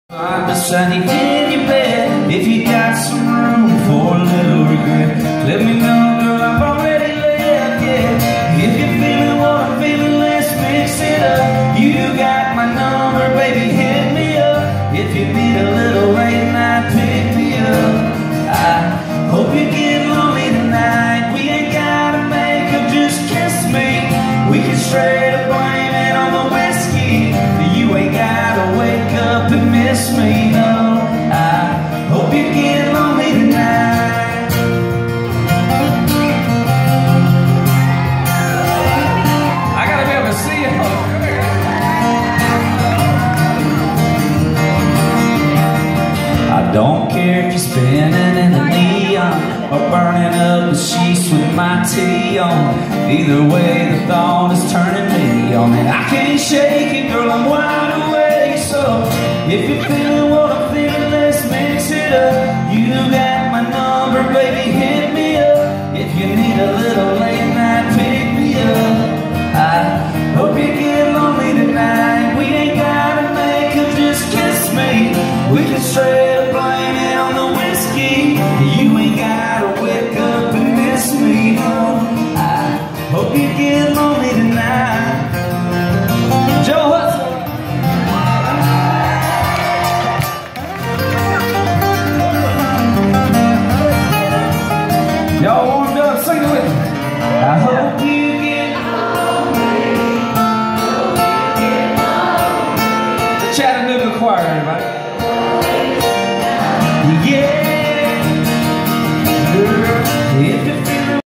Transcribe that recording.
Right beside you in your bed. If you got some room for a little regret, let me know, girl, I've already left, yeah. If you're feeling what I'm feeling, let's mix it up. You got my number, baby, hit me up. If you need a little late night, pick me up. I hope you get lonely tonight. We ain't gotta make up, just kiss me. We can straight up blame it on the whiskey. You ain't gotta wake up and miss me, no. I hope you get lonely tonight. I gotta be able to see you. I don't care if you're spinning in the neon or burning up the sheets with my tea on. Either way, the thought is turning me on, and I can't shake it, girl, I'm wide awake. So if you feel